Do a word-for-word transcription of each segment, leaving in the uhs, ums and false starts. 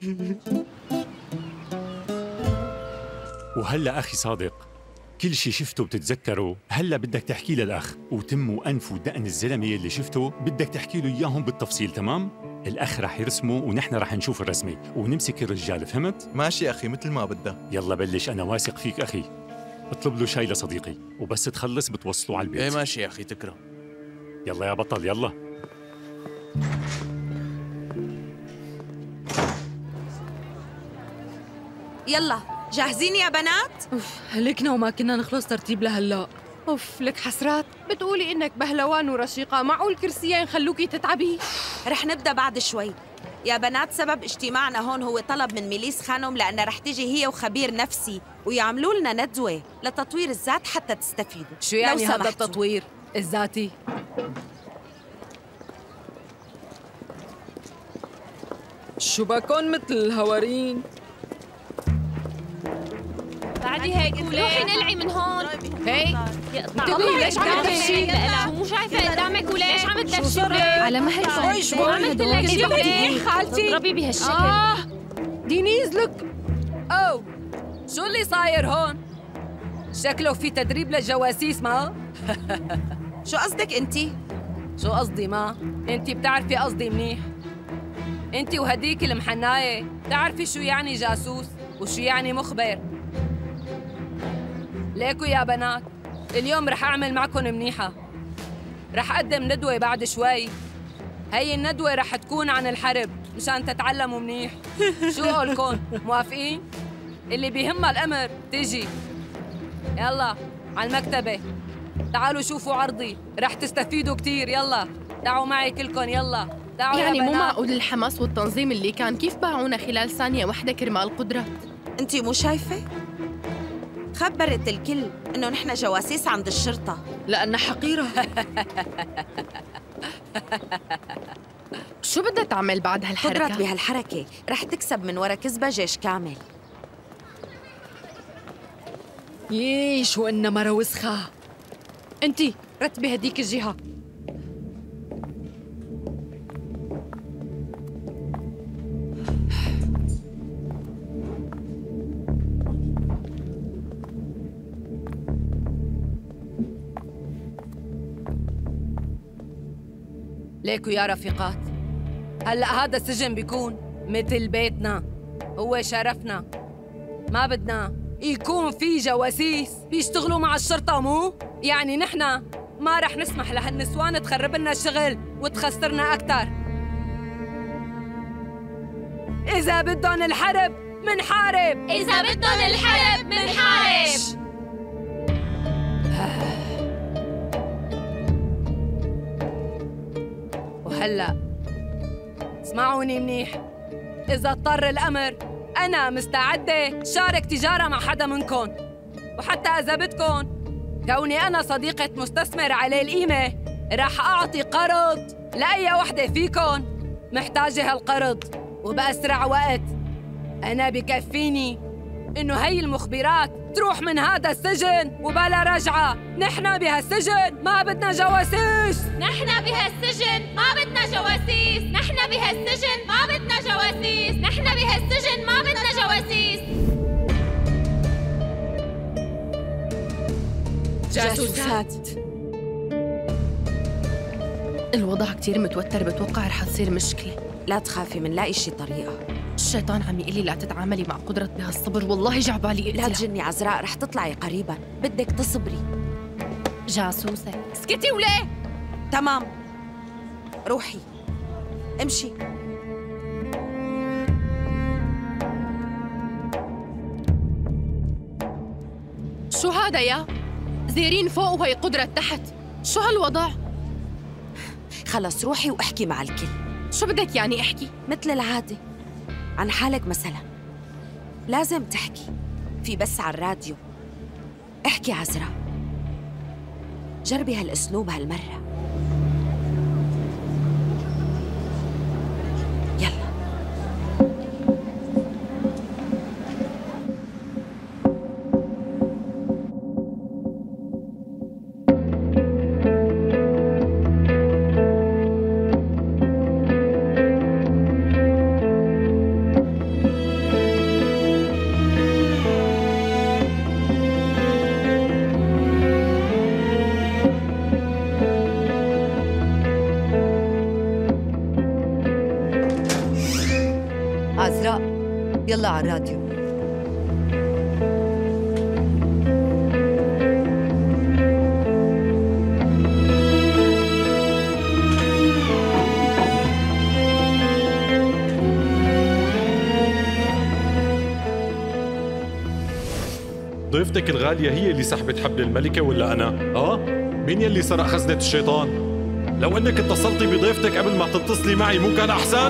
وهلأ أخي صادق، كل شي شفته بتتذكره هلأ بدك تحكي للأخ، وتم وأنف ودقن الزلمة اللي شفته بدك تحكي له إياهم بالتفصيل. تمام؟ الأخ رح يرسمه ونحن رح نشوف الرسمة ونمسك الرجال. فهمت؟ ماشي أخي، مثل ما بدك. يلا بلش، أنا واثق فيك أخي. اطلب له شاي لصديقي وبس تخلص بتوصله على البيت. ايه ماشي يا أخي، تكرم. يلا يا بطل يلا. يلا جاهزين يا بنات؟ اوف هلكنا وما كنا نخلص ترتيب لهلا. اوف لك حسرات، بتقولي انك بهلوان ورشيقه، معقول كرسيين خلوكي تتعبي؟ رح نبدا بعد شوي يا بنات. سبب اجتماعنا هون هو طلب من ميليس خانم، لأنها رح تيجي هي وخبير نفسي ويعملوا لنا ندوة لتطوير الذات حتى تستفيدوا. شو يعني هذا التطوير الذاتي؟ شو بكون مثل الهوارين؟ بعدي هيك روحي نلعي من هون. هيك انتبهي ليش عم تدفشي؟ مو شايفه قدامك وليش عم تدفشي؟ على مهلكم شو عم تقول لك خالتي؟ تضربي بهالشكل. آه دينيز لك. أو شو اللي صاير هون؟ شكله في تدريب للجواسيس. ما شو قصدك انتي؟ شو قصدي؟ ما انتي بتعرفي قصدي منيح. انتي وهديك المحناية بتعرفي شو يعني جاسوس وشو يعني مخبر. ليكو يا بنات، اليوم رح أعمل معكن منيحة. رح أقدم ندوة بعد شوي. هي الندوة رح تكون عن الحرب مشان تتعلموا منيح. شو قولكن؟ موافقين؟ اللي بيهمها الأمر تيجي. يلا على المكتبة، تعالوا شوفوا عرضي، رح تستفيدوا كتير. يلا تعوا معي كلكن، يلا تعوا. يعني يا مو بنات. معقول الحماس والتنظيم اللي كان كيف باعونا خلال ثانية واحدة كرمال قدرات. انتي مو شايفة؟ خبرت الكل إنه نحن جواسيس عند الشرطة لأنها حقيرة. شو بدها تعمل بعد هالحركة؟ قدرت بهالحركة رح تكسب من ورا كذبة جيش كامل. يي شو إنها مرة وسخة. انتي رتبي هديك الجهة. ليكو يا رفيقات، هلأ هذا السجن بيكون مثل بيتنا، هو شرفنا. ما بدنا يكون في جواسيس بيشتغلوا مع الشرطة. مو يعني نحن ما رح نسمح لهالنسوان تخرب لنا الشغل وتخسرنا أكتر. إذا بدهم الحرب منحارب، إذا بدهم الحرب منحارب. وهلأ اسمعوني منيح، إذا اضطر الأمر أنا مستعدة شارك تجارة مع حدا منكم. وحتى إذا بدكم، كوني أنا صديقة مستثمر عليه القيمة، رح أعطي قرض لأي وحدة فيكم محتاجة هالقرض وبأسرع وقت. أنا بكفيني إنه هي المخبرات تروح من هذا السجن وبلا رجعة. نحن بهالسجن ما بدنا جواسيس. نحن بهالسجن ما بدنا جواسيس. نحن بهالسجن ما بدنا جواسيس. نحن بهالسجن ما بدنا جواسيس. جاسوسات. الوضع كتير متوتر، بتوقع رح تصير مشكلة. لا تخافي، منلاقي شي طريقة. الشيطان عم يقلي لا تتعاملي مع قدرة بهالصبر، والله جعبالي لا اقتلها. تجني عذراء، رح تطلعي قريبا، بدك تصبري. جاسوسة. اسكتي وليه؟ تمام، روحي امشي. شو هذا يا؟ زيرين فوق وهي قدرة تحت، شو هالوضع؟ خلص روحي واحكي مع الكل. شو بدك يعني احكي؟ مثل العادة عن حالك مثلا، لازم تحكي في بس على الراديو. احكي عذراء، جربي هالاسلوب هالمرة. يلا. عزراء يلا على الراديو. ضيفتك الغالية هي اللي سحبت حبل الملكة ولا أنا؟ آه؟ مين يلي سرق خزنة الشيطان؟ لو أنك اتصلتي بضيفتك قبل ما تتصلي معي مو كان أحسن؟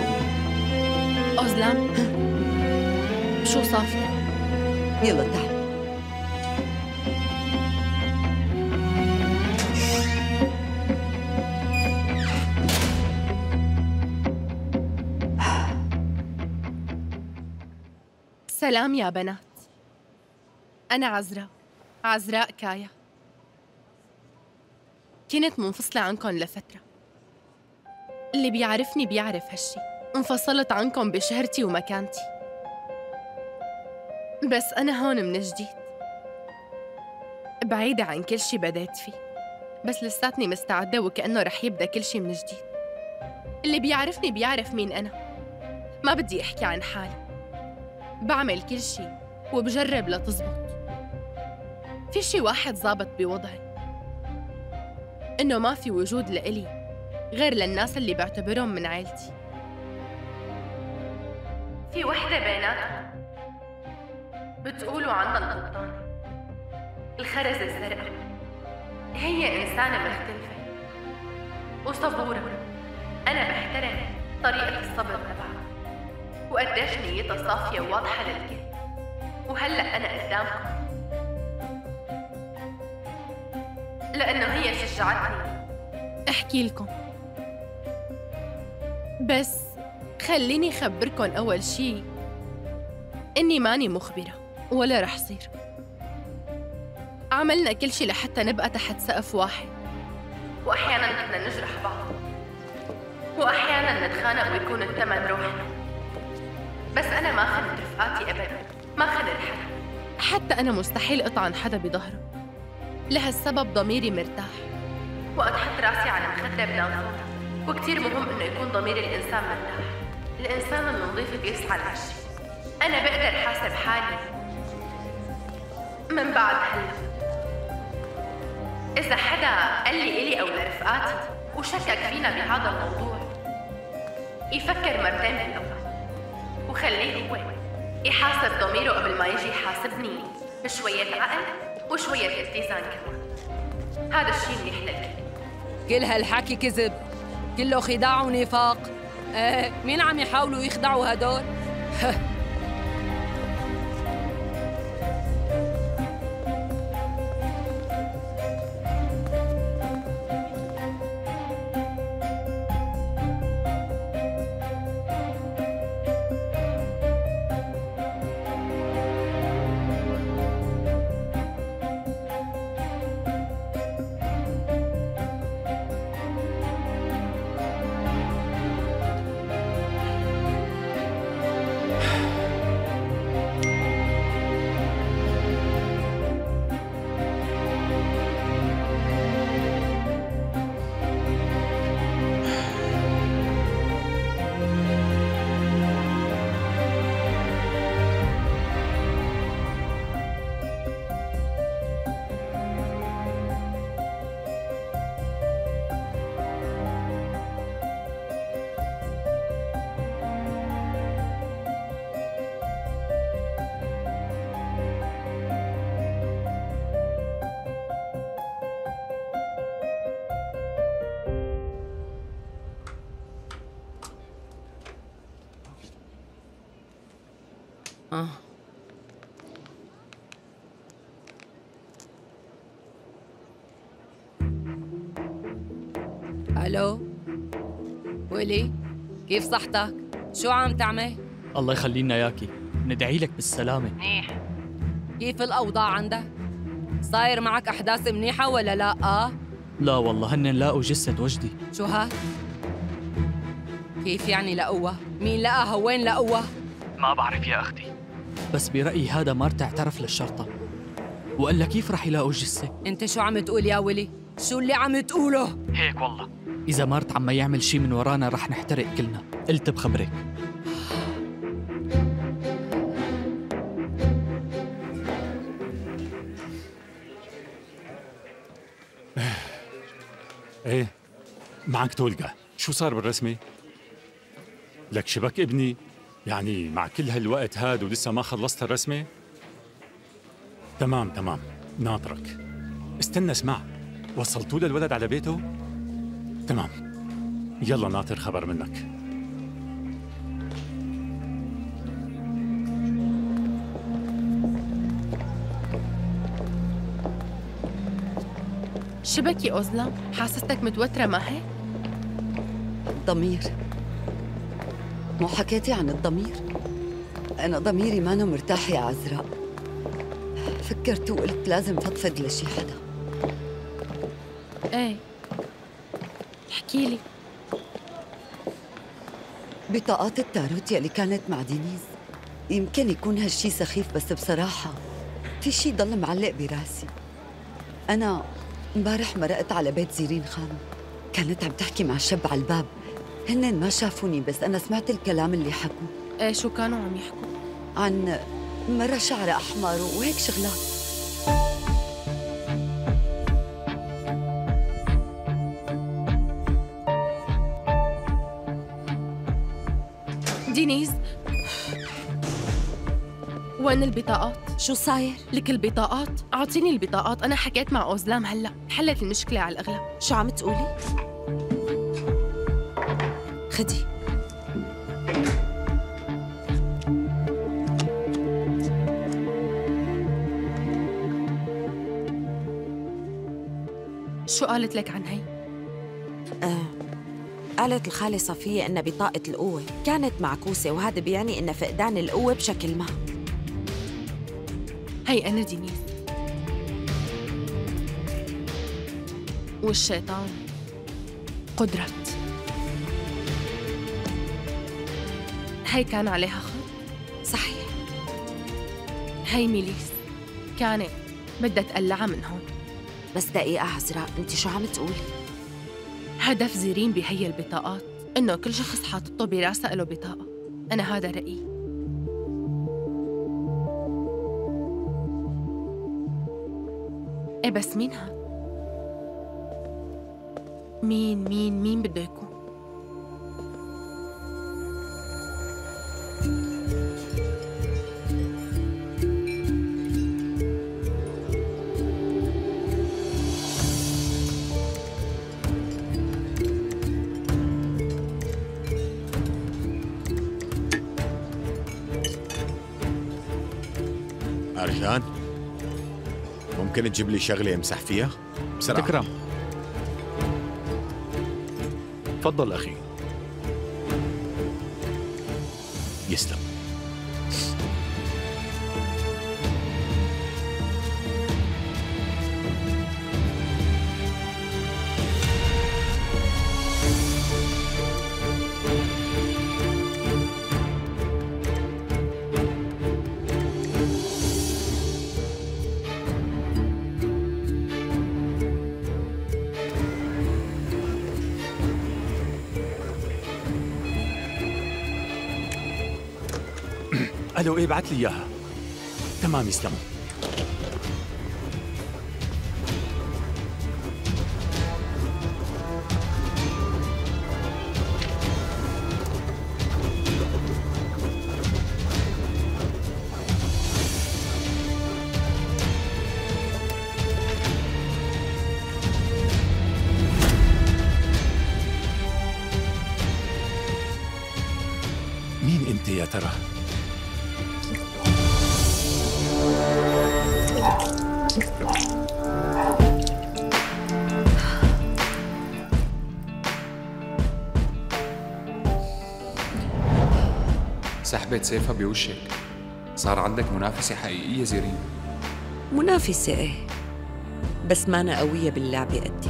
أزلام شو صافي؟ يلا تحت. سلام يا بنات، أنا عزراء، عزراء كايا. كنت منفصلة عنكم لفترة، اللي بيعرفني بيعرف هالشي. انفصلت عنكم بشهرتي ومكانتي، بس أنا هون من جديد، بعيدة عن كل شي بديت فيه، بس لساتني مستعدة وكأنه رح يبدأ كل شي من جديد. اللي بيعرفني بيعرف مين أنا، ما بدي أحكي عن حالي، بعمل كل شي وبجرب لتزبط. في شي واحد ظابط بوضعي، إنه ما في وجود لإلي غير للناس اللي بعتبرهم من عائلتي. في وحدة بيناتهم بتقولوا عنها القبطانة، الخرز الزرقاء. هي إنسانة مختلفة وصبورة، أنا بحترم طريقة الصبر تبعها وقديش نيتها صافية وواضحة للكل. وهلأ أنا قدامكم لأنه هي شجعتني أحكي لكم. بس خليني خبركن أول شي إني ماني مخبرة ولا رح صير. عملنا كل شي لحتى نبقى تحت سقف واحد، وأحياناً بدنا نجرح بعض، وأحياناً نتخانق ويكون الثمن روحنا. بس أنا ما خنت رفقاتي أبداً، ما خنت حدا، حتى أنا مستحيل أطعن حدا بظهره. لهالسبب ضميري مرتاح وقت حط راسي على مخدة بناظورة. وكتير مهم إنه يكون ضمير الإنسان مرتاح. الإنسان النظيف بيسعى لهالشي. أنا بقدر حاسب حالي من بعد هلا. إذا حدا قال لي إلي أو لرفقاتي وشكك فينا بهذا الموضوع، يفكر مرتين بالأول وخليه هو يحاسب ضميره قبل ما يجي يحاسبني بشوية عقل وشوية اتزان كمان. هذا الشيء منيح لك. كل هالحكي كذب، كله خداع ونفاق. ايه مين عم يحاولوا يخدعوا هدول؟ آه. ألو ولي، كيف صحتك؟ شو عم تعمل؟ الله يخلي لنا ياكي، ندعي لك بالسلامة. منيح. كيف الأوضاع عندك؟ صاير معك أحداث منيحة ولا لا؟ آه؟ لا والله هن لاقوا جثة وجدي. شو ها؟ كيف يعني لقوها؟ مين لقاها؟ وين لقوها؟ ما بعرف يا أختي، بس برأيي هذا مارتا اعترف للشرطة وقال لك كيف رح يلاقوا الجثة. انت شو عم تقول يا ولي؟ شو اللي عم تقوله؟ هيك والله، إذا مارت عم يعمل شي من ورانا رح نحترق كلنا، قلت بخبرك. معك تولغا، شو صار بالرسمة؟ لك شبك ابني؟ يعني مع كل هالوقت هاد ولسه ما خلصت الرسمة؟ تمام تمام، ناطرك. استنى اسمع، وصلتوا للولد على بيته؟ تمام، يلا ناطر خبر منك. شبك يا أوزلا؟ حاسستك متوترة ما هيك؟ ضمير. مو حكيتي عن الضمير؟ أنا ضميري مانو مرتاح يا عزراء. فكرت وقلت لازم فضفض لشي حدا. ايه، احكي لي. بطاقات التاروت يلي كانت مع دينيز، يمكن يكون هالشي سخيف بس بصراحة في شي ضل معلق براسي. أنا امبارح مرقت على بيت زيرين خانم، كانت عم تحكي مع شاب على الباب. هنن ما شافوني بس أنا سمعت الكلام اللي حكوا. ايه شو كانوا عم يحكوا؟ عن مرة شعرها أحمر وهيك شغلات. دينيز، وين البطاقات؟ شو صاير؟ لك البطاقات؟ أعطيني البطاقات، أنا حكيت مع أوزلام هلأ، حلت المشكلة على الأغلب. شو عم تقولي؟ خدي. شو قالت لك عن هي؟ آه. قالت الخالة صفية إن بطاقة القوة كانت معكوسة، وهذا بيعني إن فقدان القوة بشكل ما. هي أنا دينيز، والشيطان قدرت. هي كان عليها خط؟ صحيح. هي ميليس كانت بدها تقلعها من هون. بس دقيقة عزراء، انت شو عم تقولي؟ هدف زيرين بهي البطاقات إنه كل شخص حاططه براسه له بطاقة. أنا هذا رأيي. إيه بس مين هاد؟ مين مين مين بده يكون؟ أرجان، ممكن تجيب لي شغلة امسح فيها؟ بسرعة. تكرم. تفضل أخي. يسلم. الو، ايه بعت لي اياها. تمام، يسلموا. مين انت يا ترى؟ سحبت سيفها بوشك. صار عندك منافسة حقيقية زيرين. منافسة ايه، بس ما أنا قوية باللعبة قدي.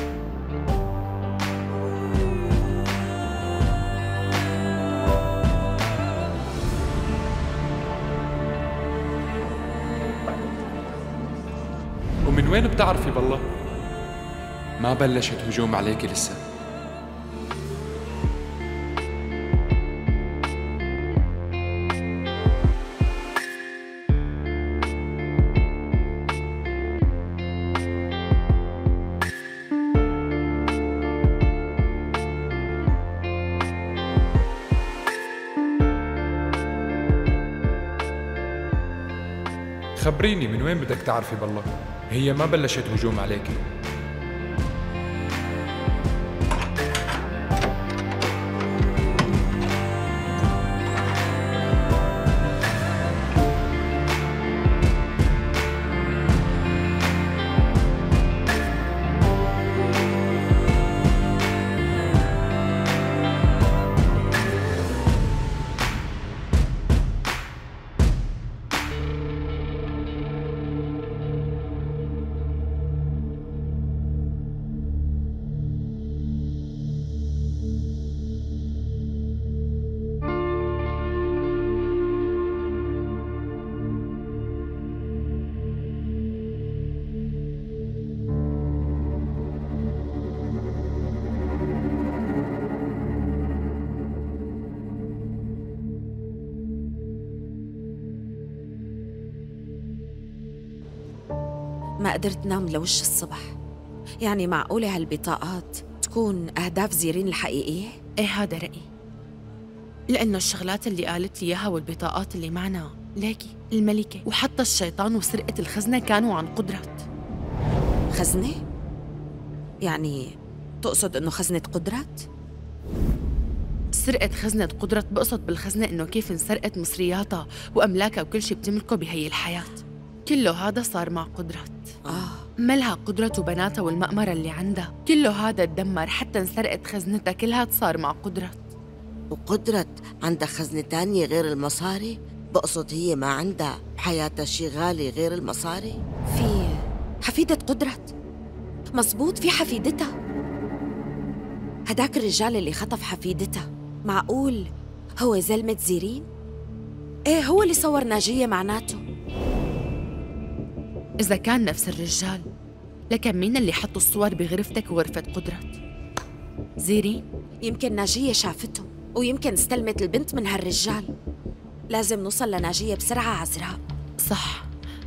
ومن وين بتعرفي بالله؟ ما بلشت هجوم عليكي لسه. خبريني من وين بدك تعرفي بالله؟ هي ما بلشت هجوم عليكي. ما قدرت نام لوش الصبح. يعني معقولة هالبطاقات تكون أهداف زيرين الحقيقية؟ ايه هذا رأيي، لأنه الشغلات اللي قالت لي إياها والبطاقات اللي معنا ليكي الملكة وحتى الشيطان وسرقة الخزنة كانوا عن قدرت. خزنة؟ يعني تقصد إنه خزنة قدرت؟ سرقة خزنة قدرت، بقصد بالخزنة إنه كيف انسرقت مصرياتها وأملاكها وكل شي بتملكه بهي الحياة. كله هذا صار مع قدرت. آه. ملها قدرت وبناتها والمأمرة اللي عندها، كله هذا تدمر حتى انسرقت خزنتها، كلها صار مع قدرت. وقدرت عندها خزنة تانية غير المصاري؟ بقصد هي ما عندها بحياتها شي غالي غير المصاري؟ في حفيدة قدرت، مزبوط، في حفيدتها. هداك الرجال اللي خطف حفيدتها، معقول هو زلمة زيرين؟ ايه هو اللي صور ناجية معناته. إذا كان نفس الرجال، لكن مين اللي حطوا الصور بغرفتك وغرفة قدرت؟ زيرين؟ يمكن ناجية شافته، ويمكن استلمت البنت من هالرجال. لازم نوصل لناجية بسرعة عزراء. صح.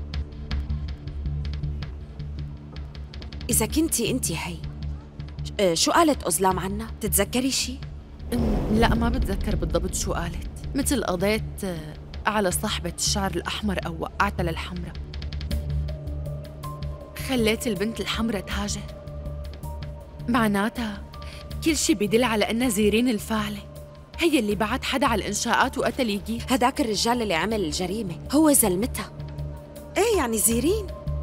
إذا كنتي أنتي هي، شو قالت أزلام عنا؟ تتذكري شي؟ لا ما بتذكر بالضبط شو قالت. مثل قضيت على صاحبة الشعر الأحمر أو وقعتها للحمرة. خليت البنت الحمرة تهاجر. معناتها كل شي بدل على أنها زيرين الفاعلة، هي اللي بعت حدا على الإنشاءات وقتل يجي. هداك الرجال اللي عمل الجريمة هو زلمتها. إيه يعني زيرين.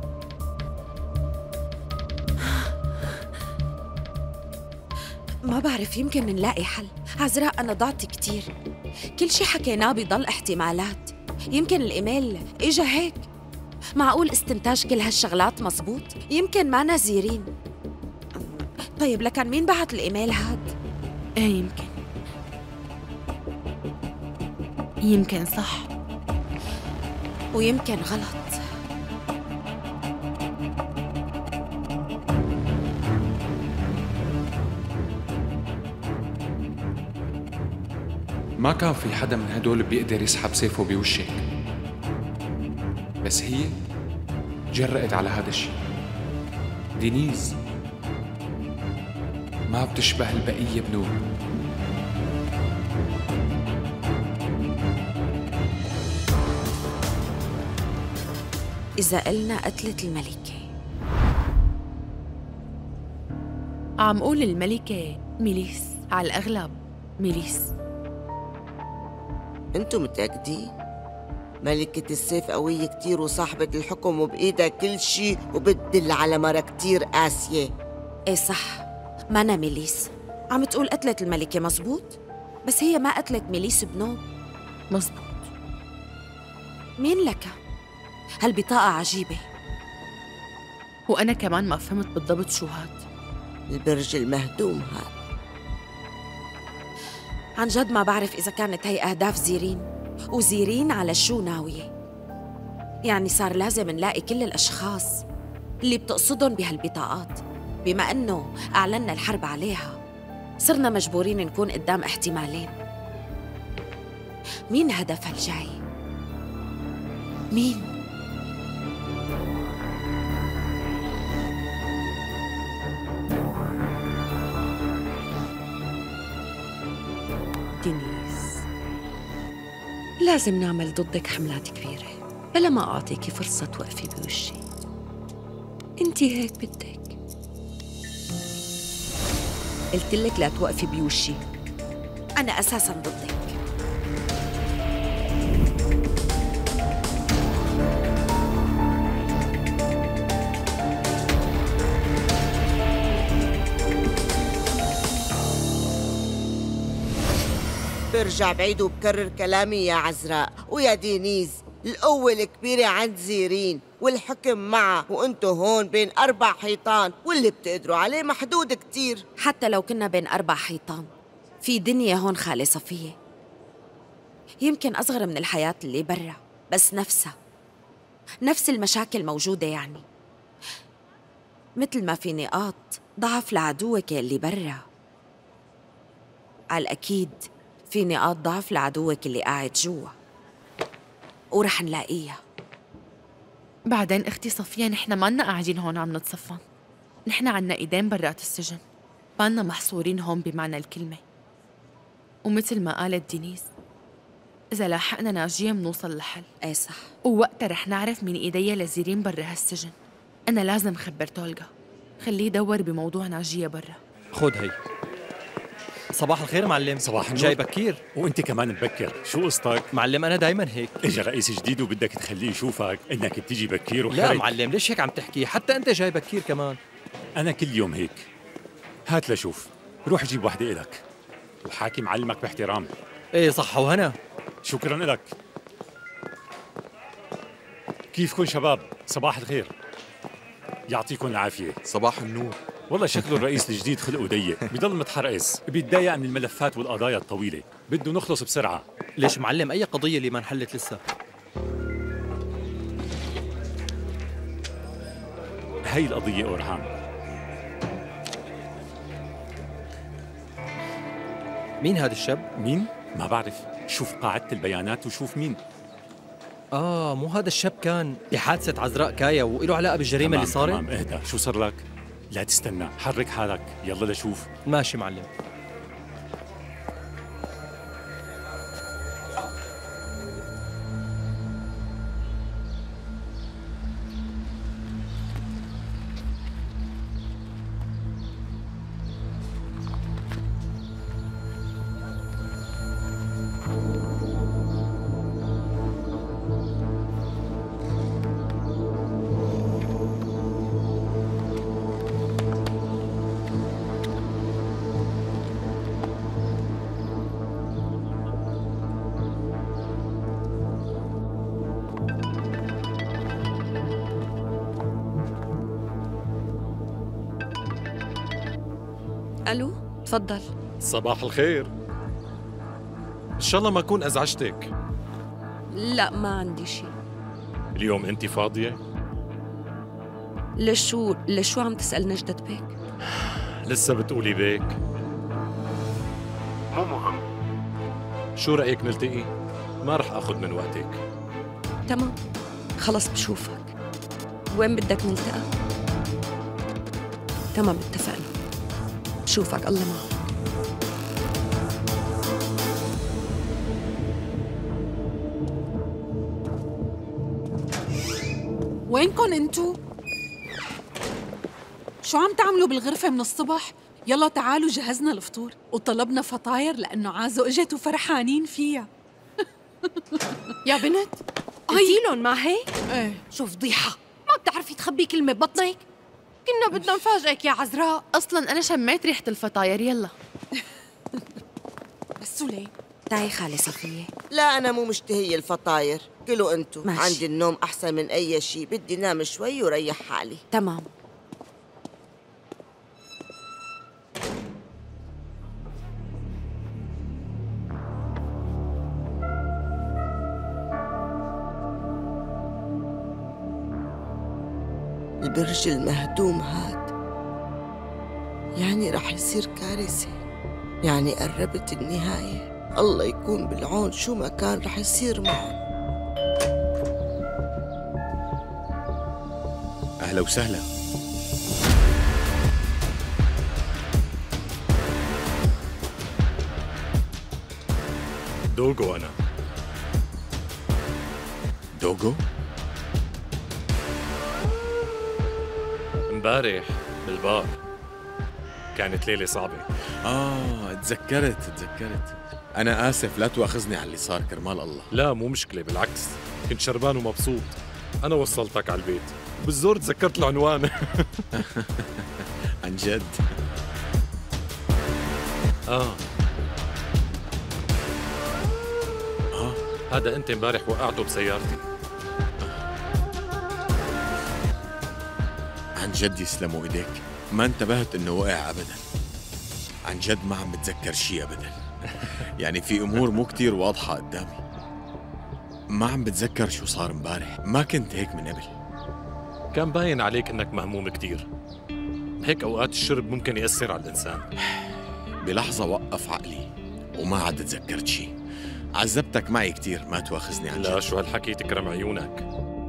ما بعرف، يمكن منلاقي حل. عزراء أنا ضعت كتير، كل شي حكيناه بيضل احتمالات. يمكن الإيميل إجا هيك، معقول استنتاج كل هالشغلات مزبوط. يمكن معنا زيرين. طيب لكن مين بعت الإيميل هاد؟ إيه يمكن يمكن صح ويمكن غلط. ما كان في حدا من هدول بيقدر يسحب سيفه بوشك، بس هي جرأت على هذا الشيء. دينيز ما بتشبه البقية بنور. إذا قلنا قتلت الملكة، عم قول الملكة ميليس، على الأغلب ميليس. انتو متأكدين؟ ملكة السيف قوية كتير وصاحبة الحكم وبإيدها كل شي، وبتدل على مرة كتير قاسية. ايه صح، مانا ميليس. عم تقول قتلت الملكة، مزبوط، بس هي ما قتلت ميليس بنوب. مزبوط. مين لك؟ هالبطاقة عجيبة. وأنا كمان ما فهمت بالضبط شو هاد. البرج المهدوم هاد. عن جد ما بعرف إذا كانت هي أهداف زيرين، وزيرين على شو ناوية. يعني صار لازم نلاقي كل الأشخاص اللي بتقصدهم بهالبطاقات. بما أنه أعلنا الحرب عليها، صرنا مجبورين نكون قدام احتمالين. مين هدفها الجاي؟ مين؟ دينيز، لازم نعمل ضدك حملات كبيرة. بلا ما أعطيكي فرصة توقفي بوشي. انتي هيك بدك. قلت لك لا توقفي بوشي. أنا أساساً ضدك. برجع بعيد وبكرر كلامي يا عزراء ويا دينيز. القوة الكبيرة عند زيرين والحكم معه، وانتو هون بين أربع حيطان واللي بتقدروا عليه محدود كتير. حتى لو كنا بين أربع حيطان في دنيا هون خالة صفية، يمكن أصغر من الحياة اللي برا، بس نفسها نفس المشاكل موجودة. يعني مثل ما في نقاط ضعف لعدوك اللي برا، على الأكيد في نقاط ضعف لعدوك اللي قاعد جوا، ورح نلاقيها. بعدين اختي صفية، نحن مالنا قاعدين هون عم نتصفن، نحن عنا ايدين برات السجن، مالنا محصورين هون بمعنى الكلمة. ومثل ما قالت دينيس، إذا لاحقنا ناجية منوصل لحل. ايه صح. ووقتها رح نعرف مين ايديا لزيرين برا هالسجن. أنا لازم خبر تولغا، خليه يدور بموضوع ناجية برا. خود هي. صباح الخير معلم. صباح النور. جاي بكير. وانت كمان مبكر، شو قصتك؟ معلم انا دايما هيك. اجى رئيس جديد وبدك تخليه يشوفك انك بتيجي بكير وحرج. لا معلم ليش هيك عم تحكي؟ حتى انت جاي بكير كمان. انا كل يوم هيك. هات لشوف، روح جيب وحده إلك وحاكي معلمك باحترام. ايه صح وهنا. شكرا لك. كيفكن شباب؟ صباح الخير. يعطيكم العافية. صباح النور. والله شكله الرئيس الجديد خلقه ضيق، بيضل متحرقس، بيتضايق من الملفات والقضايا الطويلة، بده نخلص بسرعة. ليش معلم أي قضية اللي ما انحلت لسه؟ هي القضية أورهان. مين هذا الشاب؟ مين؟ ما بعرف، شوف قاعدة البيانات وشوف مين. آه مو هذا الشاب كان بحادثة عزراء كايا وإله علاقة بالجريمة اللي صارت؟ تمام اهدى، شو صار لك؟ لا تستنى، حرك حالك، يلا لشوف. ماشي معلم. ألو، تفضل. صباح الخير. إن شاء الله ما أكون أزعجتك. لا ما عندي شيء. اليوم أنت فاضية؟ لشو لشو عم تسأل نجدة بيك؟ لسه بتقولي بيك؟ مو مهم. شو رأيك نلتقي؟ ما رح أخذ من وقتك. تمام، خلص بشوفك. وين بدك نلتقى؟ تمام اتفقنا. بشوفك، الله معك. وينكن انتو؟ شو عم تعملوا بالغرفة من الصبح؟ يلا تعالوا جهزنا الفطور وطلبنا فطاير لأنه عازو اجت وفرحانين فيها. يا بنت قلتيلن ما هيك؟ ايه. شو فضيحة، ما بتعرفي تخبي كلمة ببطنك؟ كنا بدنا نفاجئك يا عزراء. أصلاً أنا شميت ريحة الفطاير. يلا. بس سليم تعي خالي صفية. لا أنا مو مشتهية الفطاير، كلوا أنتو. ماشي. عندي النوم أحسن من أي شيء، بدي نام شوي وريح حالي. تمام. البرج المهدوم هاد يعني رح يصير كارثة، يعني قربت النهاية. الله يكون بالعون، شو ما كان رح يصير معهم. أهلا وسهلا. دوغو أنا. دوغو؟ امبارح بالبار كانت ليلة صعبة. آه تذكرت تذكرت أنا آسف، لا تواخذني على اللي صار كرمال الله. لا مو مشكلة، بالعكس كنت شربان ومبسوط. أنا وصلتك على البيت، بالزور تذكرت العنوان. عن جد؟ آه آه هذا أنت امبارح وقعته بسيارتي. عن جد يسلموا إيديك، ما انتبهت إنه وقع أبداً. عن جد ما عم بتذكر شيء أبداً. يعني في أمور مو كتير واضحة قدامي. ما عم بتذكر شو صار امبارح، ما كنت هيك من قبل. كان باين عليك إنك مهموم كتير، هيك أوقات الشرب ممكن يأثر على الإنسان. بلحظة وقف عقلي وما عاد تذكرت شيء. عذبتك معي كتير، ما تواخذني عن جد. لا شو هالحكي، تكرم عيونك.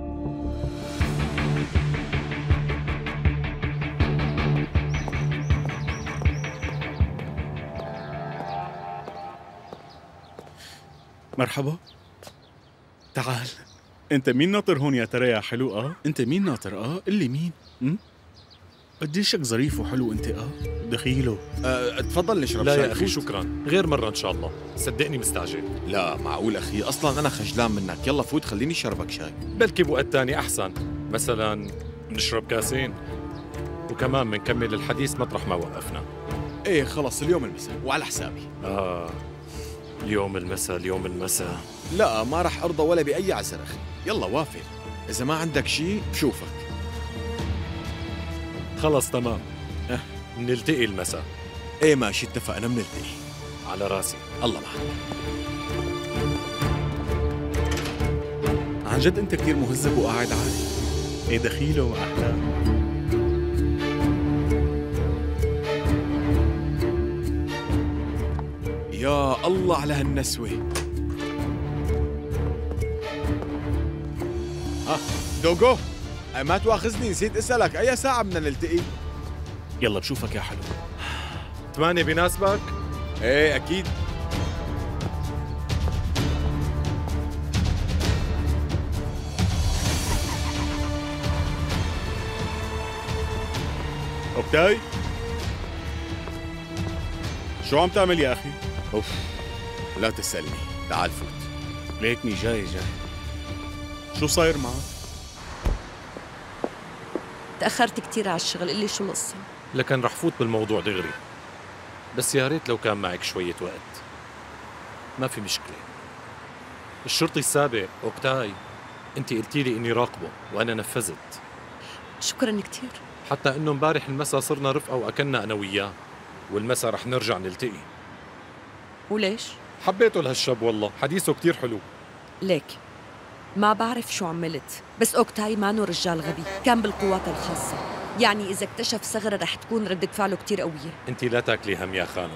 مرحبا، تعال. انت مين ناطر هون يا ترى يا حلو؟ اه انت مين ناطر؟ اه اللي مين؟ امم قديشك ظريف وحلو انت. اه دخيله. أه تفضل نشرب لا شاي. يا اخي شكرا، غير مرة ان شاء الله، صدقني مستعجل. لا معقول اخي، اصلا انا خجلان منك. يلا فوت خليني شربك شاي. بلكي بوقت تاني احسن، مثلا نشرب كاسين وكمان بنكمل الحديث مطرح ما وقفنا. ايه خلص اليوم المساء وعلى حسابي. اه اليوم المساء اليوم المساء. لا ما رح ارضى ولا باي عذر اخي. يلا وافق، اذا ما عندك شيء بشوفك. خلص تمام. أه. بنلتقي المساء. ايه ماشي اتفقنا، بنلتقي. على راسي. الله معك. عن جد انت كثير مهذب وقاعد عالي. ايه دخيله احلى. يا الله على هالنسوة. ها دوغو، ما تواخذني، نسيت اسألك اي ساعة بدنا نلتقي؟ يلا بشوفك يا حلو. ثمانية بيناسبك؟ ايه اكيد. اوكتاي، شو عم تعمل يا اخي؟ اوف لا تسألني، تعال فوت. ليتني جاي جاي. شو صاير معك؟ تأخرت كتير على الشغل، قلي شو القصة؟ لكن رح فوت بالموضوع دغري، بس يا ريت لو كان معك شوية وقت. ما في مشكلة. الشرطي السابق اوكتاي، انت قلتي لي اني راقبه وانا نفذت. شكرا كتير. حتى انه امبارح المساء صرنا رفقة واكلنا انا وياه، والمساء رح نرجع نلتقي. وليش؟ حبيته لهالشاب والله، حديثه كتير حلو. ليك ما بعرف شو عملت، بس اوكتاي مانو رجال غبي، كان بالقوات الخاصة، يعني إذا اكتشف ثغرة رح تكون ردة فعله كتير قوية. انت لا تاكلي هم يا خانم.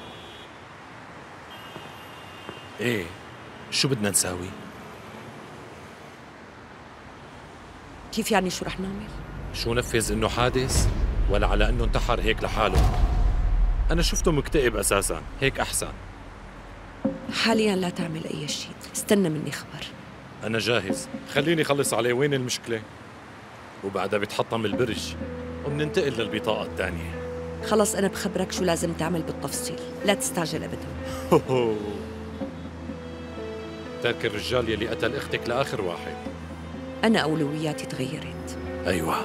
ايه شو بدنا نساوي؟ كيف يعني شو رح نعمل؟ شو نفذ انه حادث ولا على انه انتحر هيك لحاله؟ انا شفته مكتئب اساسا، هيك احسن. حاليا لا تعمل اي شيء، استنى مني خبر. انا جاهز، خليني خلص عليه. وين المشكلة؟ وبعدها بيتحطم البرج وبننتقل للبطاقة الثانية. خلص انا بخبرك شو لازم تعمل بالتفصيل، لا تستعجل ابدا. ترك الرجال يلي قتل اختك لاخر واحد. انا اولوياتي تغيرت. ايوه.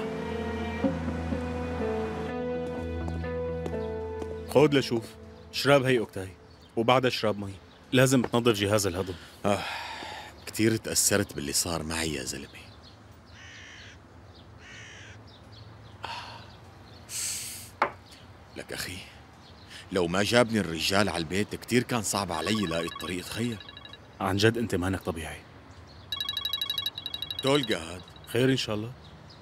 خود لشوف، شراب هي اوكتاي وبعدها شراب مي، لازم تنظف جهاز الهضم. آه كتير تأثرت باللي صار معي يا زلمة. لك أخي، لو ما جابني الرجال على البيت كتير كان صعب علي لاقي الطريق. تخيل. عن جد أنت مانك طبيعي. تولقى هاد خير إن شاء الله.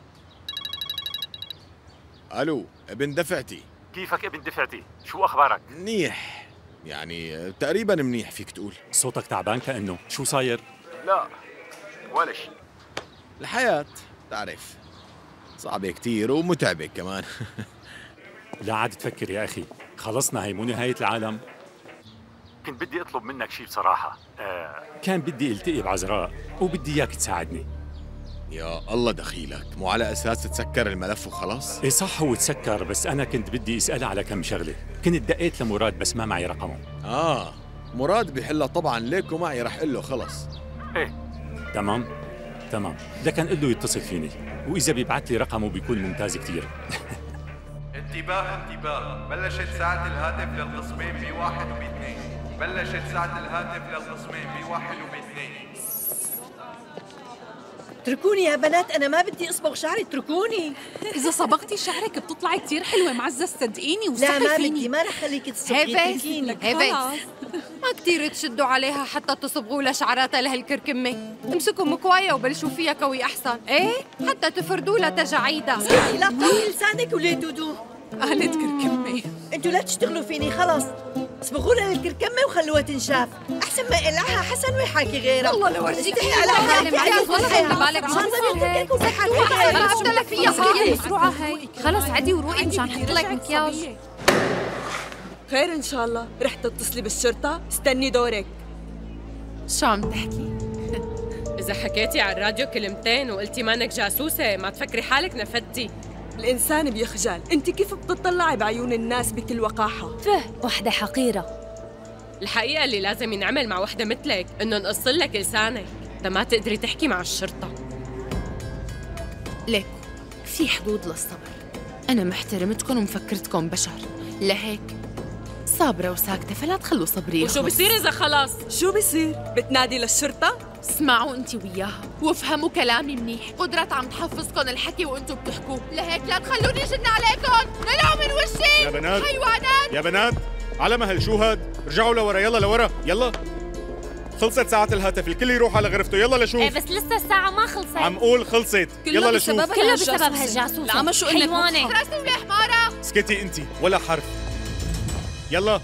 ألو ابن دفعتي. كيفك ابن دفعتي؟ شو أخبارك؟ منيح، يعني تقريبا منيح فيك تقول. صوتك تعبان كأنه، شو صاير؟ لا ولا شيء. الحياة تعرف صعبة كتير ومتعبة كمان. لا عاد تفكر يا أخي، خلصنا، هي مو نهاية العالم. كنت بدي أطلب منك شيء بصراحة. آه... كان بدي التقي بعذراء وبدي إياك تساعدني. يا الله دخيلك، مو على أساس تسكر الملف وخلاص؟ ايه صح هو تسكر، بس أنا كنت بدي أسألها على كم شغلة. كنت دقيت لمراد بس ما معي رقمه. آه مراد بيحلها طبعا ليك ومعي رح قل له خلص. ايه تمام تمام، لكن قل له يتصل فيني، وإذا بيبعت لي رقمه بيكون ممتاز كتير. انتباه انتباه، بلشت ساعة الهاتف للقسمين بي واحد وبي اثنين. بلشت ساعة الهاتف للقسمين بي واحد وبي اثنين. اتركوني يا بنات، أنا ما بدي أصبغ شعري، اتركوني. إذا صبغتي شعرك بتطلعي كتير حلوة معزة، صدقيني لا وثقي ما فيني. بدي، ما رح خليكي تصبغي، هيفيس اتركيني. هيفيس ما كتير تشدوا عليها حتى تصبغوا لها شعراتها لهالكركمة. امسكوا مكواية وبلشوا فيها كوي أحسن، إيه؟ حتى تفردوا لها تجاعيدها. لا طولي لسانك وليه دودو. قالت كركمة. انتوا لا تشتغلوا فيني خلص، اصبغوا لها الكركمة وخلوها تنشاف، أحسن ما يقلعها حسن ويحاكي غيرها. والله لو ورجيك على حالك بالك ما أنا قلت لك فيها هاي مسروعة هاي. خلص عدي وروقي مشان نحط لك مكياج. خير إن شاء الله. رح تتصلي بالشرطة؟ استني دورك. شو عم تحكي؟ إذا حكيتي على الراديو كلمتين وقلتي مانك جاسوسة ما تفكري حالك نفدتي. الإنسان بيخجل، أنت كيف بتطلعي بعيون الناس بكل وقاحة؟ فه وحدة حقيرة. الحقيقة اللي لازم ينعمل مع وحدة مثلك إنه نقص لك لسانك تا ما تقدري تحكي مع الشرطة. ليك في حدود للصبر. أنا محترمتكم ومفكرتكم بشر، لهيك صابرة وساكتة، فلا تخلوا صبري يخلص. وشو بصير إذا خلص؟ شو بصير؟ بتنادي للشرطة؟ اسمعوا انت وياها وافهموا كلامي منيح. قدرت عم تحفظكم الحكي وانتم بتحكوا، لهيك لا تخلوني جن عليكم. نلعوا من وشي يا بنات حيوانات. يا بنات على مهل شو هاد؟ رجعوا لورا، يلا لورا يلا. خلصت ساعة الهاتف، الكل يروح على غرفته، يلا لشوف. ايه بس لسه الساعة ما خلصت. عم قول خلصت، يلا لشوف. كله بسبب هالجاسوسة. لا ما شو قلنا حيوانة. رسول حمارة. اسكتي انت ولا حرف. يلا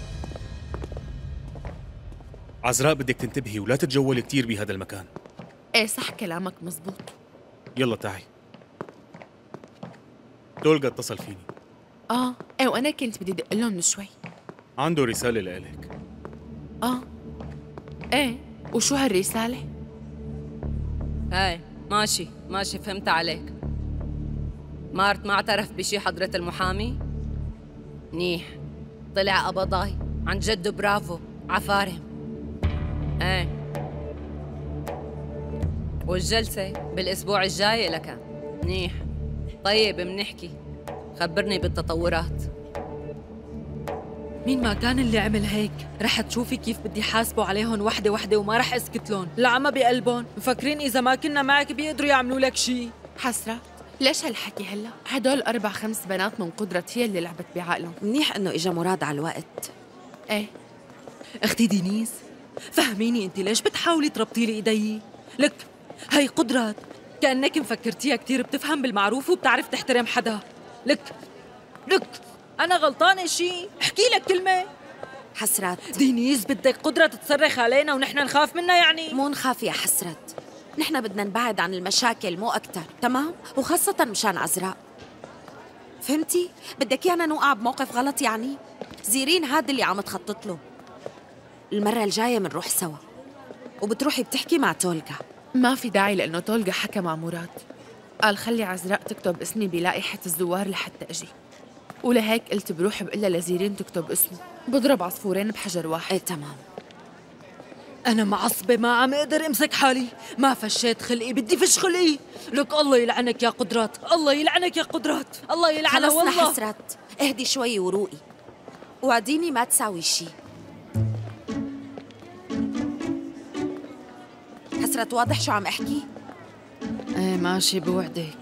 عزراء، بدك تنتبهي ولا تتجولي كتير بهذا المكان. ايه صح كلامك مزبوط. يلا تعي. تولغا اتصل فيني. اه ايه وانا كنت بدي ادق لهم من شوي. عنده رسالة لإلك. اه ايه وشو هالرسالة؟ هاي ماشي ماشي فهمت عليك. مارت ما اعترف بشي حضرة المحامي؟ منيح، طلع قبضاي عن جد، برافو عفارم. ايه والجلسة بالأسبوع الجاي لكن. منيح، طيب منحكي، خبرني بالتطورات. مين ما كان اللي عمل هيك رح تشوفي كيف بدي حاسبه عليهم وحدة وحدة وما رح اسكت لهم. العمى بقلبهم مفكرين إذا ما كنا معك بيقدروا يعملوا لك شيء. حسرة، ليش هالحكي هلا؟ هدول أربع خمس بنات من قدرة هي اللي لعبت بعقلهم. منيح إنه إجا مراد على الوقت. إيه أختي دينيس، فهميني أنت ليش بتحاولي تربطي لي إيدي؟ لك هي قدرات كأنك مفكرتيها كتير بتفهم بالمعروف وبتعرف تحترم حدا. لك لك أنا غلطانة شي؟ احكي لك كلمة. حسرات دينيس، بدك قدرة تصرخ علينا ونحن نخاف منها يعني؟ مو نخاف يا حسرت، نحن بدنا نبعد عن المشاكل مو أكتر، تمام؟ وخاصة مشان عزراء. فهمتي؟ بدك يانا نوقع بموقف غلط يعني؟ زيرين هاد اللي عم تخطط له. المرة الجاية منروح سوا وبتروحي بتحكي مع تولغا. ما في داعي لأنه تولغا حكى مع مراد، قال خلي عزراء تكتب اسمي بلائحة الزوار لحتى أجي، ولهيك قلت بروح بقلها لزيرين تكتب اسمه، بضرب عصفورين بحجر واحد. ايه تمام. أنا معصبة ما عم أقدر أمسك حالي، ما فشيت خلقي، بدي فش خلقي. لك الله يلعنك يا قدرات، الله يلعنك يا قدرات، الله يلعنك والله. خلصنا حسرت، اهدي شوي وروقي، وعديني ما تساوي شي. حسرت واضح شو عم أحكي؟ ايه ماشي بوعدك.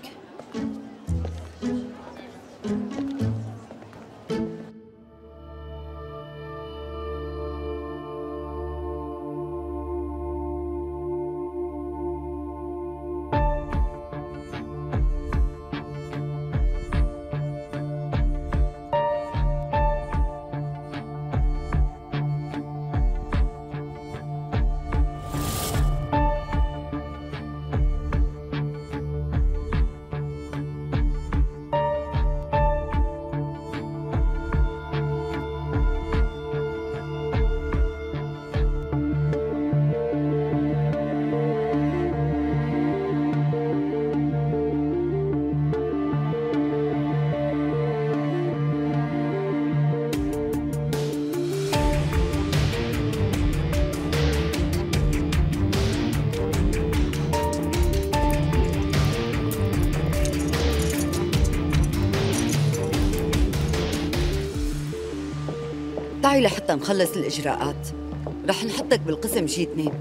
تعي لحتى نخلص الإجراءات. رح نحطك بالقسم جي اثنين.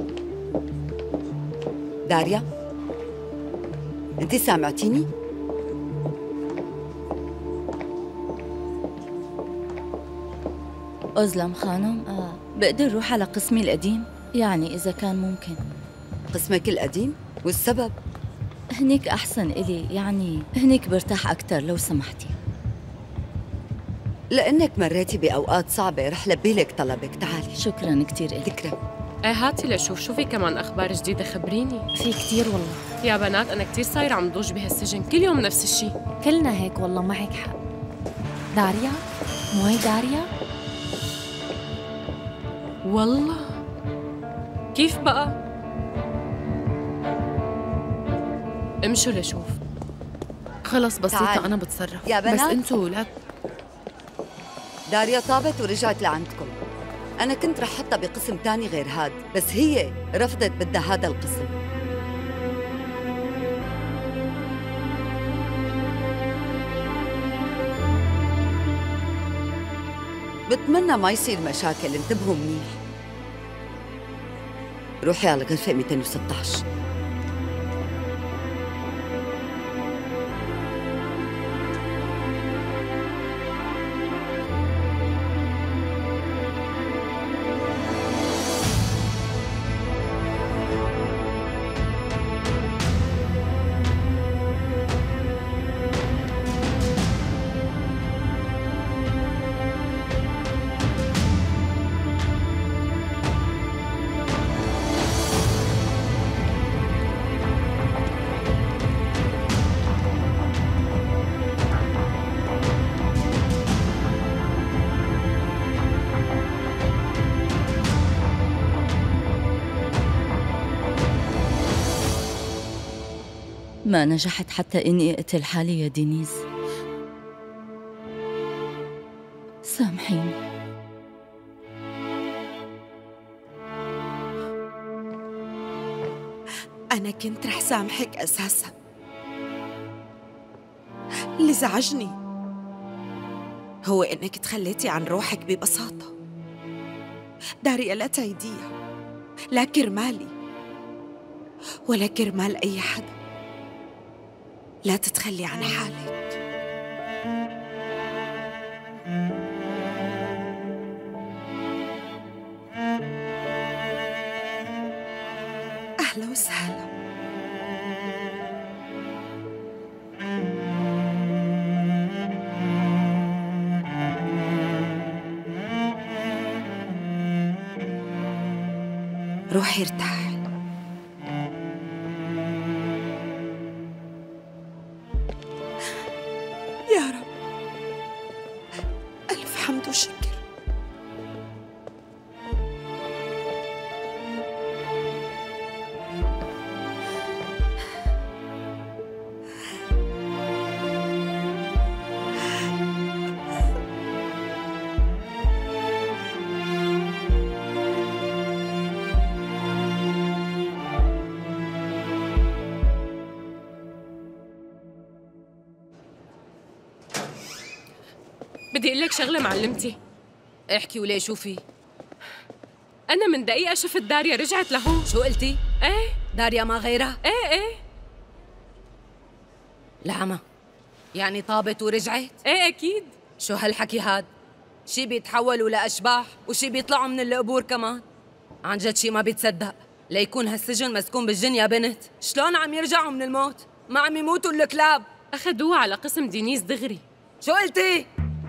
داريا، انتي سامعتيني؟ أظلم خانم، آه بقدر روح على قسمي القديم؟ يعني إذا كان ممكن. قسمك القديم؟ والسبب؟ هنيك أحسن إلي، يعني هنيك برتاح أكتر لو سمحتي. لأنك مريتي بأوقات صعبة رح لبيلك طلبك. تعالي. شكراً كتير إلك. تكرم. ايه هاتي لشوف، شو في كمان أخبار جديدة خبريني. في كتير والله يا بنات، أنا كتير صايرة عم ضوج بهالسجن، كل يوم نفس الشي. كلنا هيك والله، معك حق. داريا؟ مو هي داريا؟ والله كيف بقى؟ امشوا لشوف. خلص بسيطة، تعال. أنا بتصرف. يا بنات، بس انتوا لا. داريا طابت ورجعت لعندكم. أنا كنت رح حطها بقسم تاني غير هاد، بس هي رفضت بدها هذا القسم. بتمنى ما يصير مشاكل، انتبهوا منيح. روحي على الغرفة مئتين وستة عشر. ما نجحت حتى إني أقتل حالي يا دينيز. سامحيني. أنا كنت رح سامحك أساساً. اللي زعجني هو إنك تخليتي عن روحك ببساطة. داريا لا تعيديها، لا كرمالي ولا كرمال أي حدا. لا تتخلي عن حالك. أهلا وسهلا. روحي ارتاحي. يا رب، ألف حمد وشكر. بدي اقول لك شغله معلمتي. احكي وليه، شو في؟ انا من دقيقه شفت داريا رجعت لهون. شو قلتي؟ ايه داريا ما غيرها؟ ايه ايه لعمة، يعني طابت ورجعت؟ ايه اكيد. شو هالحكي هاد؟ شي بيتحولوا لاشباح وشي بيطلعوا من القبور كمان. عن جد شي ما بيتصدق، ليكون هالسجن مسكون بالجن يا بنت. شلون عم يرجعوا من الموت؟ ما عم يموتوا الكلاب. اخذوها على قسم دينيز دغري. شو قلتي؟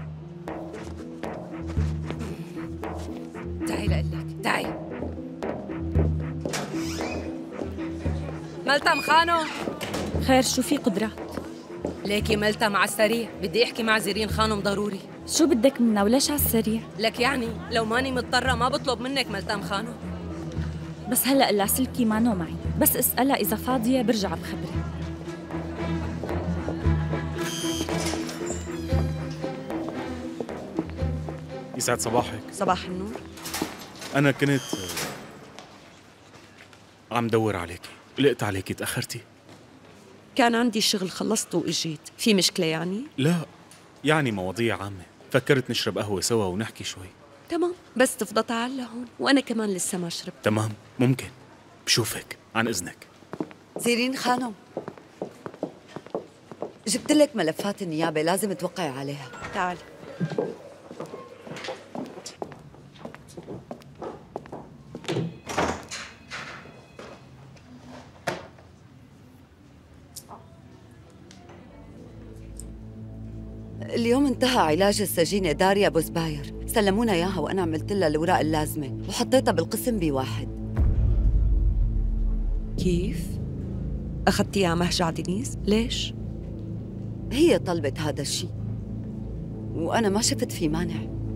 تعي لقلك، تعي. ملتم خانو. خير، شو في قدرات؟ ليكي ملتم على السريع، بدي احكي مع زيرين خانم ضروري. شو بدك منا وليش على السريع؟ لك يعني لو ماني مضطرة ما بطلب منك ملتم خانم. بس هلا اللاسلكي مانو معي، بس اسألها إذا فاضية برجع بخبرك. يسعد صباحك. صباح النور. أنا كنت عم دور عليكي، لقيت عليكي، تأخرتي. كان عندي شغل خلصته وإجيت. في مشكلة يعني؟ لا، يعني مواضيع عامة، فكرت نشرب قهوة سوا ونحكي شوي. تمام، بس تفضى تعال لهون وأنا كمان لسه ما شربت. تمام، ممكن. بشوفك، عن إذنك. زيرين خانم، جبت لك ملفات النيابة لازم توقعي عليها. تعالي. اليوم انتهى علاج السجينة داريا أبو زباير، سلمونا إياها وأنا عملت لها الأوراق اللازمة وحطيتها بالقسم بي واحد. كيف؟ أخذتيها على مهجع دينيس؟ ليش؟ هي طلبت هذا الشيء وأنا ما شفت في مانع.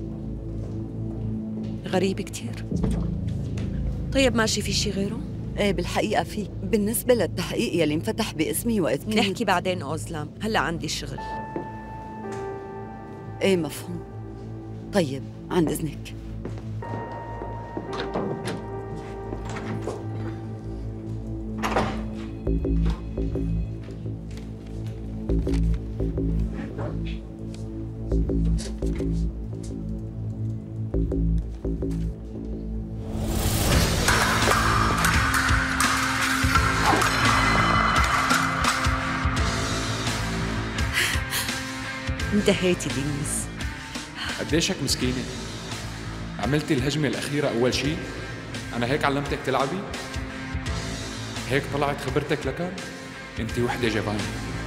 غريب كتير. طيب ماشي، في شي غيره؟ ايه بالحقيقة في. بالنسبة للتحقيق يلي انفتح باسمي وقت كنت نحكي بعدين أوزلام، هلأ عندي شغل. ايه مفهوم. طيب عن إذنك. انتهيتي دينيس. قديشك مسكينة؟ عملتي الهجمة الأخيرة أول شي؟ أنا هيك علمتك تلعبي؟ هيك طلعت خبرتك لكان؟ أنت وحدة جبانة.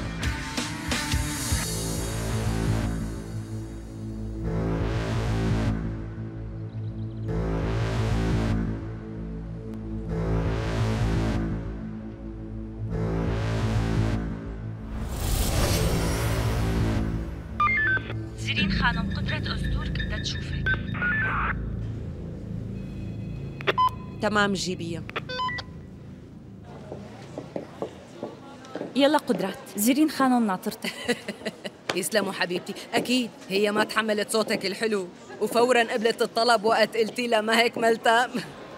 زيرين خانم، قدرة أسطورك بدها تشوفك. تمام، جيبيها. يلا قدرات، زيرين خانم ناطرتك. يسلموا حبيبتي، أكيد هي ما تحملت صوتك الحلو وفوراً قبلت الطلب وقت قلتي لها ما هيك ملتم.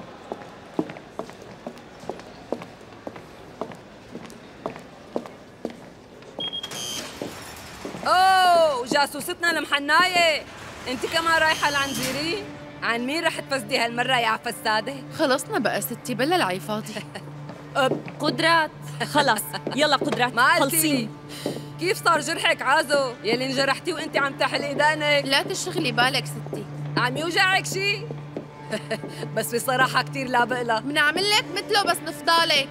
أوه، جاسوستنا المحناية، أنت كمان رايحة لعند زيرين؟ عن مين رح تفسدي هالمرة يا فسادة؟ خلصنا بقى ستي، بلا العي فاضي. قدرات، خلص يلا قدرات، ما خلصين. كيف صار جرحك عازو؟ يلي انجرحتي وانت عم تحل ايدانك. لا تشغلي بالك ستي. عم يوجعك شي؟ بس بصراحة كتير لا بقلة. بنعمل لك مثله بس نفضالك.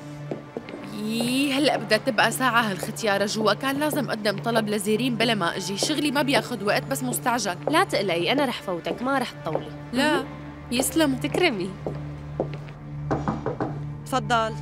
يي هلا بدها تبقى ساعة هالختيارة جوا، كان لازم اقدم طلب لزيرين بلا ما اجي، شغلي ما بياخد وقت بس مستعجل. لا تقلقي، أنا رح فوتك، ما رح تطولي. لا يسلموا. تكرمي. تفضل.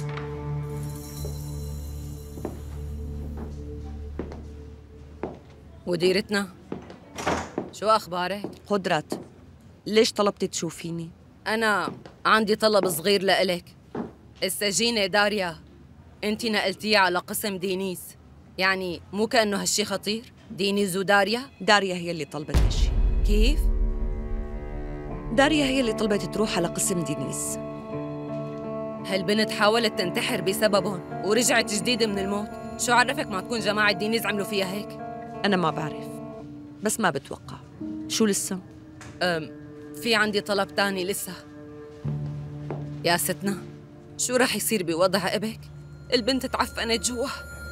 مديرتنا، شو أخبارك؟ قدرات، ليش طلبتي تشوفيني؟ أنا عندي طلب صغير لإلك. السجينة داريا أنت نقلتيها على قسم دينيس، يعني مو كأنه هالشي خطير؟ دينيس وداريا؟ داريا هي اللي طلبت هالشي. كيف؟ داريا هي اللي طلبت تروح على قسم دينيس. هالبنت حاولت تنتحر بسببهم ورجعت جديد من الموت، شو عرفك ما تكون جماعة دينيس عملوا فيها هيك؟ أنا ما بعرف، بس ما بتوقع. شو لسه؟ أم في عندي طلب تاني لسه. يا ستنا، شو رح يصير بوضع أبك؟ البنت تعفنت جوا.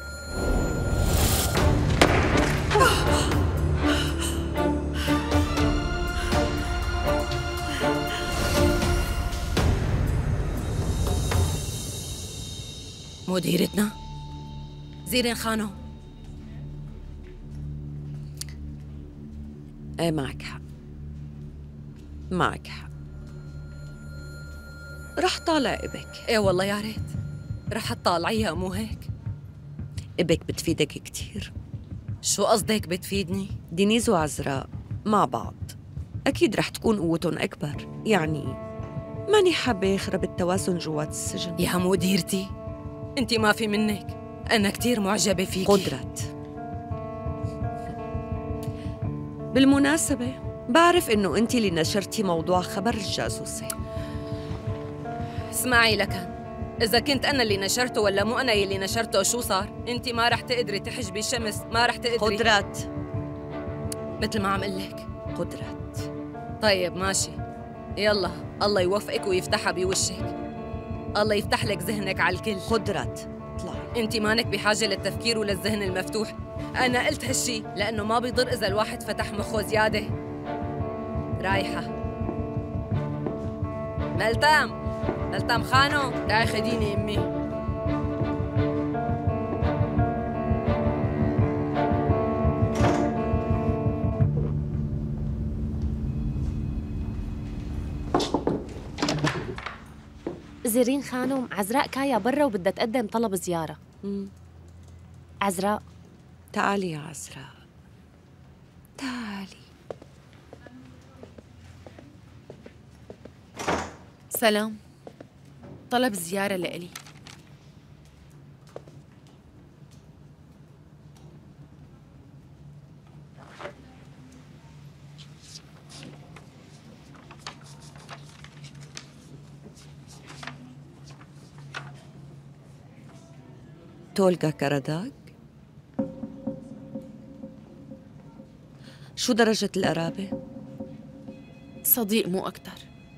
مديرتنا، زيرين خانو. ايه معك حق، معك حق. رح طالع ابك. ايه والله يا ريت، رح تطالعيها مو هيك؟ ابك بتفيدك كتير. شو قصدك بتفيدني؟ دينيز وعزراء مع بعض أكيد رح تكون قوتهم أكبر، يعني ماني حابة يخرب التوازن جوات السجن. يا مديرتي، انت ما في منك، أنا كتير معجبة فيكي. قدرت. بالمناسبة بعرف إنه أنت اللي نشرتي موضوع خبر الجاسوسة. اسمعي لكن، إذا كنت أنا اللي نشرته ولا مو أنا اللي نشرته شو صار؟ أنت ما رح تقدري تحجبي الشمس، ما رح تقدري. قدرت، مثل ما عم قلك. قدرت، طيب ماشي، يلا الله يوفقك ويفتحها بوشك. الله يفتح لك ذهنك على الكل. قدرت اطلعي. انت مانك بحاجه للتفكير وللذهن المفتوح. انا قلت هالشي لانه ما بيضر اذا الواحد فتح مخه زياده. رايحه ملتام، ملتام خانو، تعي خديني امي. زيرين خانم، عزراء كايا برا وبدها تقدم طلب زيارة. مم. عزراء تعالي يا عزراء، تعالي. سلام، طلب زيارة لإلي. تولغا كاراداغ، شو درجة القرابة؟ صديق مو أكتر.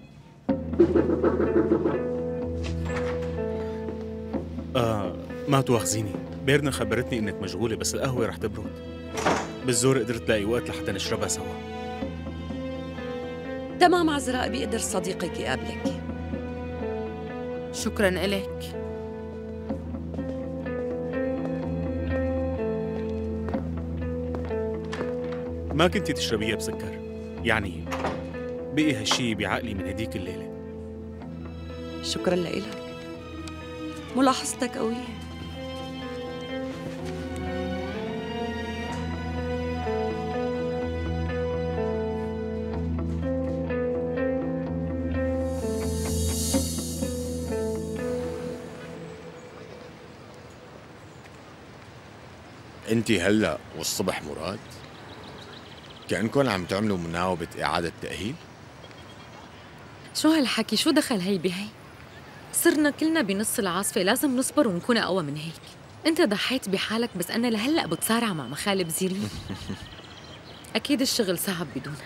آه ما تواخذيني، بيرنا خبرتني إنك مشغولة بس القهوة رح تبرد. بالزور قدرت لاقي وقت لحتى نشربها سوا. تمام عزراء، بيقدر صديقك يقابلك. شكراً إلك. ما كنتي تشربيها بسكر، يعني بقي هالشي بعقلي من هديك الليلة. شكراً لإلك، ملاحظتك قوية. انتي هلا والصبح مراد كأنكم عم تعملوا مناوبة إعادة تأهيل؟ شو هالحكي؟ شو دخل هي بهي؟ صرنا كلنا بنص العاصفة، لازم نصبر ونكون أقوى من هيك. أنت ضحيت بحالك بس أنا لهلأ بتصارع مع مخالب زيرين. أكيد الشغل صعب بدونك.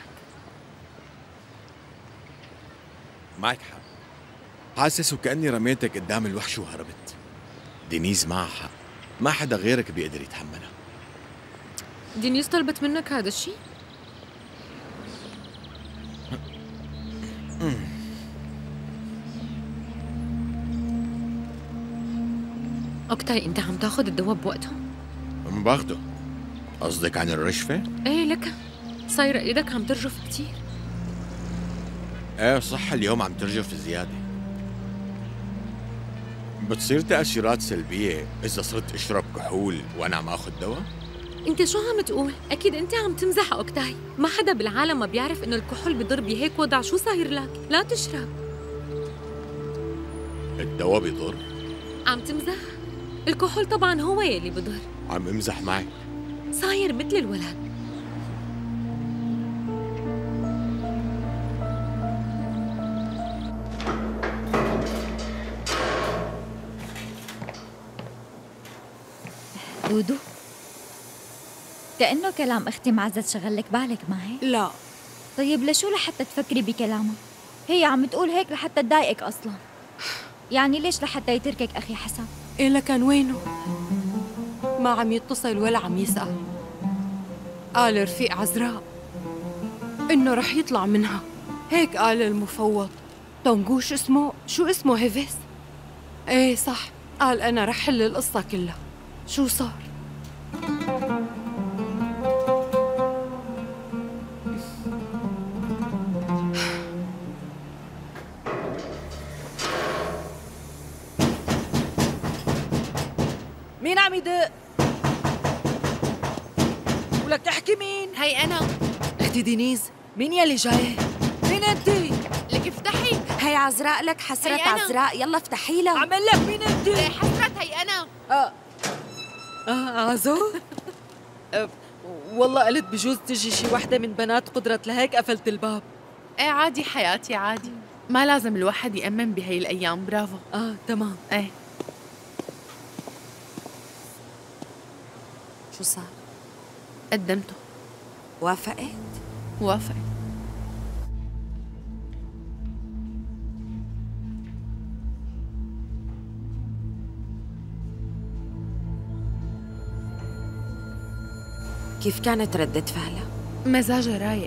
معك حق، حاسس وكأني رميتك قدام الوحش وهربت. دينيز معها حق، ما حدا غيرك بيقدر يتحملها. دينيس طلبت منك هذا الشيء؟ أوكتاي، أنت عم تاخذ الدواء بوقته؟ عم باخده. قصدك عن الرشفة؟ إيه لك، صايرة إيدك عم ترجف كتير. ايه صح، اليوم عم ترجف زيادة. بتصير تأثيرات سلبية إذا صرت أشرب كحول وأنا عم آخذ دواء؟ أنت شو عم تقول؟ أكيد أنت عم تمزح أوكتاي، ما حدا بالعالم ما بيعرف إنه الكحول بضر بهيك وضع. شو صاير لك؟ لا تشرب. الدواء بيضر؟ عم تمزح؟ الكحول طبعاً هو يلي بضر. عم امزح معك. صاير مثل الولد. دودو، كأنه كلام أختي معزز شغلك بالك معي؟ لا. طيب لشو لحتى تفكري بكلامها؟ هي عم تقول هيك لحتى تضايقك أصلاً. يعني ليش لحتى يتركك أخي حسن؟ إيه لكان وينه؟ ما عم يتصل ولا عم يسأل. قال رفيق عزراء إنه رح يطلع منها، هيك قال المفوض. طنقوش اسمه، شو اسمه هيفيس؟ إيه صح، قال أنا رح حل القصة كلها. شو صار؟ مين عم يدق؟ ولك تحكي مين؟ هي أنا. اختي دينيز، مين يلي جاي؟ مين انتي؟ لك افتحي. هي عزراء، لك حسرة عزراء، يلا افتحي لها. عمل لك مين انتي؟ هي حسرة، هي أنا. اه آه عزو؟ أه والله قلت بجوز تجي شي وحدة من بنات قدرت، لهيك قفلت الباب. ايه عادي حياتي، عادي، ما لازم الواحد يأمن بهي الأيام. برافو. اه تمام. ايه شو صار؟ قدمته. وافقت؟ وافقت. كيف كانت ردة فعلها؟ مزاجها رايق.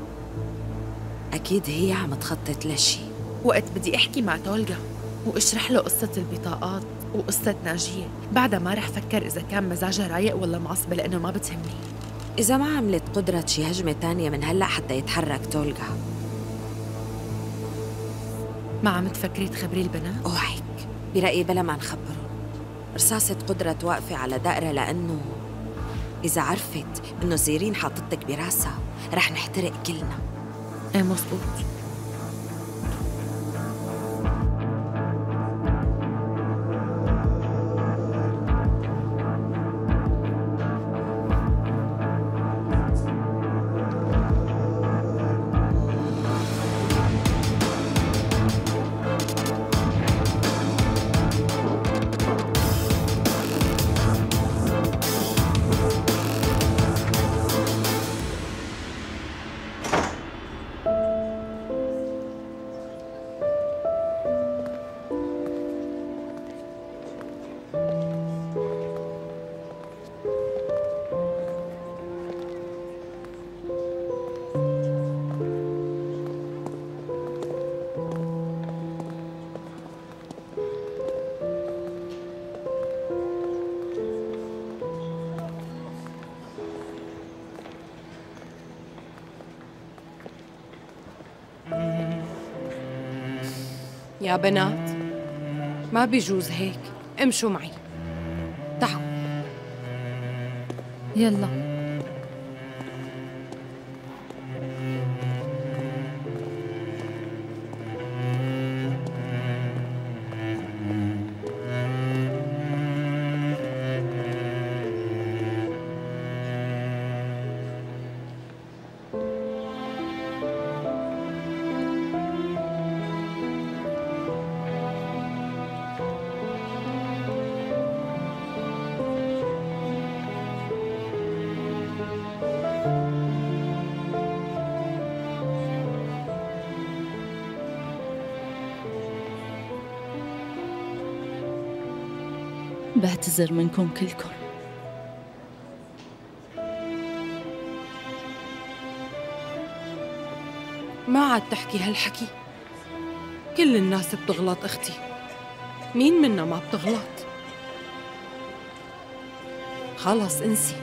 أكيد هي عم تخطط لشي. وقت بدي أحكي مع تولغا وأشرح له قصة البطاقات وقصة ناجية، بعدها ما رح فكر إذا كان مزاجها رايق ولا معصبة لأنه ما بتهمني. إذا ما عملت قدرة شي هجمة تانية من هلأ حتى يتحرك تولغا. ما عم تفكري تخبري البنات؟ أوعك، برأيي بلا ما نخبرهم. رصاصة قدرة واقفة على دائرة، لأنه إذا عرفت إنه زيرين حاطتك براسها رح نحترق كلنا. إيه مظبوط. يا بنات، ما بيجوز هيك، امشوا معي. تعالوا. يلا. بعتذر منكم كلكم. ما عاد تحكي هالحكي. كل الناس بتغلط اختي، مين منا ما بتغلط؟ خلص انسي.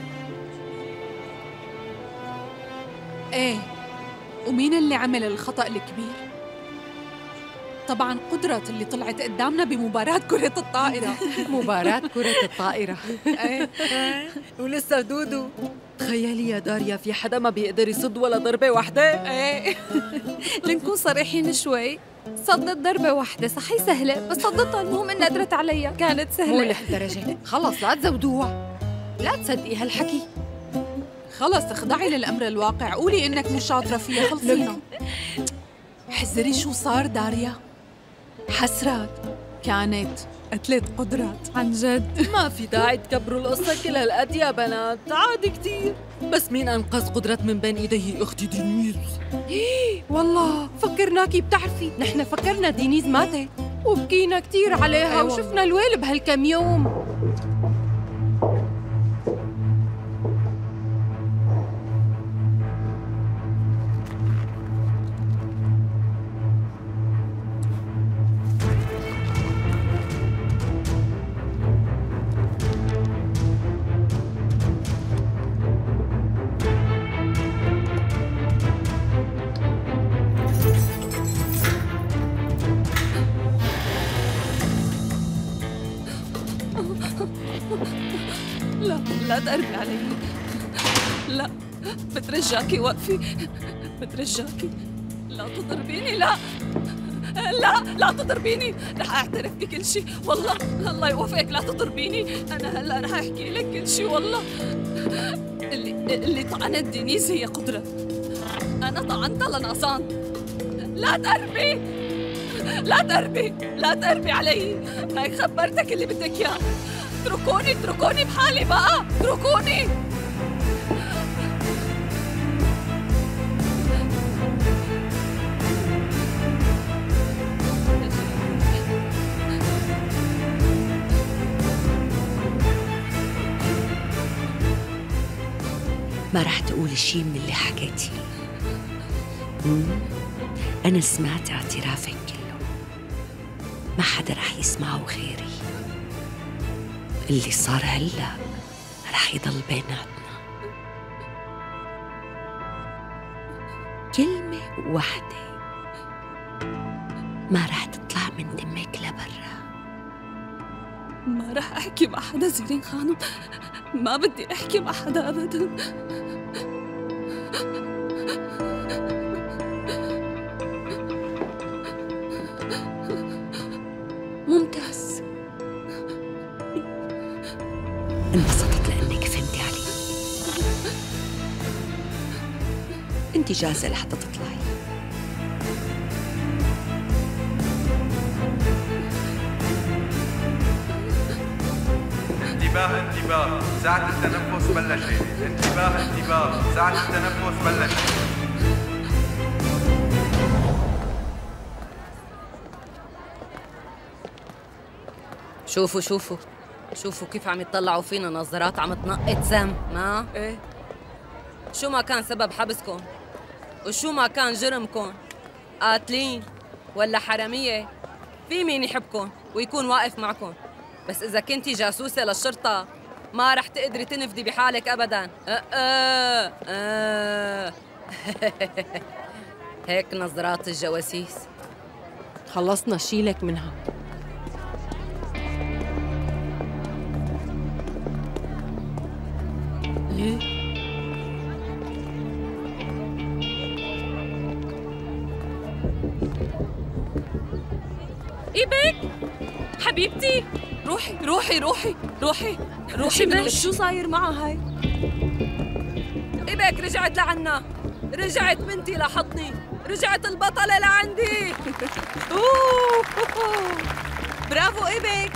ايه، ومين اللي عمل الخطأ الكبير؟ طبعاً قدرة اللي طلعت قدامنا بمباراة كرة الطائرة. مباراة كرة الطائرة. ايه ولسه دودو. تخيلي يا داريا، في حدا ما بيقدر يصد ولا ضربة واحدة؟ ايه لنكون صريحين شوي، صدت ضربة واحدة صحيح سهلة، بس صدتها المهم إنها قدرت عليها، كانت سهلة. مو لهالدرجة، خلص لا تزودوها، لا تصدقي هالحكي. خلص اخضعي للأمر الواقع، قولي إنك مش شاطرة فيها، خلصينا. حذري شو صار داريا، حسرات كانت قتلت قدرات عن جد. ما في داعي تكبروا القصة كل هالقد يا بنات، عادي كتير. بس مين أنقذ قدرات من بين إيدي أختي دينيز؟ والله فكرناكي بتعرفي، نحن فكرنا دينيز ماتت وبكينا كتير عليها. أيوة. وشفنا الويل بهالكم يوم. لا لا تقربي علي، لا بترجاكي وقفي، بترجاكي لا تضربيني، لا لا لا تضربيني، رح اعترف بكل شيء والله. الله يوفقك، لا تضربيني، انا هلا رح احكي لك كل شيء والله. اللي اللي طعنت دينيز هي قدرة، انا طعنتها لنقصان. لا تقربي، لا تقربي، لا تقربي علي، هيك خبرتك اللي بدك اياه. اتركوني اتركوني بحالي بقى، اتركوني. ما رح تقول شي من اللي حكيتي. أنا سمعت اعترافك كله، ما حدا رح يسمعه غيري. اللي صار هلأ رح يضل بيناتنا. كلمة واحدة ما رح تطلع من دمك لبرا. ما رح أحكي مع حدا زيرين خانم، ما بدي أحكي مع حدا أبداً. ممتاز، انبسطت لأنك فهمتي علي. انت جاهزة لحتى تطلعي؟ انتباه انتباه، ساعة التنفس بلشت. انتباه انتباه، ساعة التنفس بلشت. شوفوا شوفوا شوفوا كيف عم يطلعوا فينا نظرات عم تنقط سم. ما ايه شو ما كان سبب حبسكم وشو ما كان جرمكم، قاتلين ولا حرامية، في مين يحبكم ويكون واقف معكم. بس إذا كنتي جاسوسة للشرطة ما رح تقدري تنفدي بحالك أبداً. أه أه أه. هيك نظرات الجواسيس. خلصنا شيلك منها. ليه؟ إيبك حبيبتي، روحي روحي روحي روحي روحي من شو صاير معها هاي؟ إيبك رجعت لعنا، رجعت بنتي لحضني، رجعت البطلة لعندي. برافو إيبك.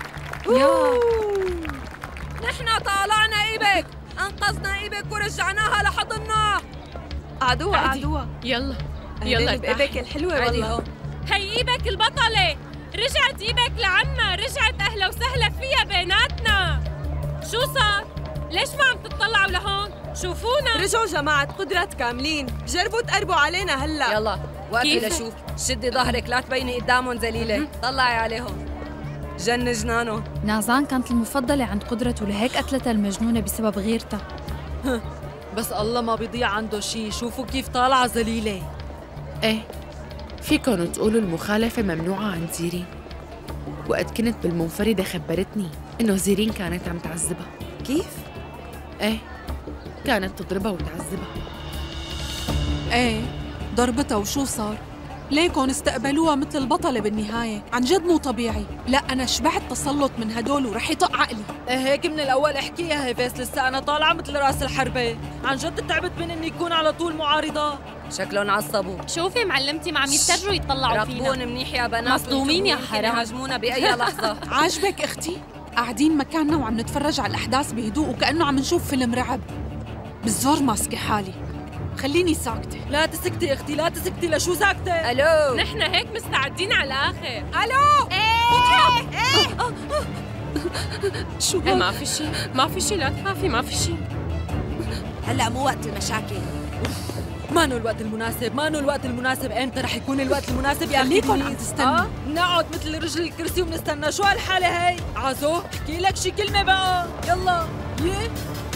نحن طالعنا إيبك، أنقذنا إيبك ورجعناها لحضننا. قعدوها قعدوها، يلا يلا بإيبك الحلوة والله. هي إيبك البطلة، رجعت إيبك لعنا، رجعت أهلا وسهلا فيها بيناتنا. شو صار؟ ليش ما عم تطلعوا لهون؟ شوفونا. رجعوا جماعة قدرات كاملين، جربوا تقربوا علينا هلا. يلا وقفي لشوف، شدي ظهرك لا تبيني قدامهم ذليلة، طلعي عليهم. جن جنانه. نازان كانت المفضلة عند قدرة ولهيك قتلتها المجنونة بسبب غيرتها. بس الله ما بيضيع عنده شي، شوفوا كيف طالعة ذليلة. ايه فيكن تقولوا المخالفة ممنوعة عند زيرين. وقت كنت بالمنفردة خبرتني إنه زيرين كانت عم تعذبها. كيف؟ ايه كانت تضربها وتعذبها. ايه ضربتها وشو صار؟ ليكن استقبلوها مثل البطلة بالنهاية، عن جد مو طبيعي. لا أنا شبعت تسلط من هدول ورح يطق عقلي. ايه هيك من الأول احكيها هيفاس، لسه أنا طالعة مثل راس الحربة. عن جد تعبت من إني يكون على طول معارضة. شكلهم عصبوا. شوفي معلمتي ما عم يضطروا يطلعوا فينا. ربون منيح يا بنات، مصدومين يا حرام، يهاجمونا بأي لحظة. عاجبك أختي؟ قاعدين مكاننا وعم نتفرج على الأحداث بهدوء وكأنه عم نشوف فيلم رعب. بالزور ماسكة حالي، خليني ساكتة. لا تسكتي أختي، لا تسكتي. لشو ساكتة؟ ألو، نحن هيك مستعدين على الآخر. ألو ايه ايه شو ايه ما في شي، ما في شي، لا تخافي ما في شي. هلأ مو وقت المشاكل. مانو الوقت المناسب، مانو الوقت المناسب. امتى رح يكون الوقت المناسب يا خليكن أخي؟ عم تستنوا. آه؟ نقعد مثل رجل الكرسي ونستنى. شو هالحالة هي؟ عزو احكي لك شي كلمة بقى. يلا. يه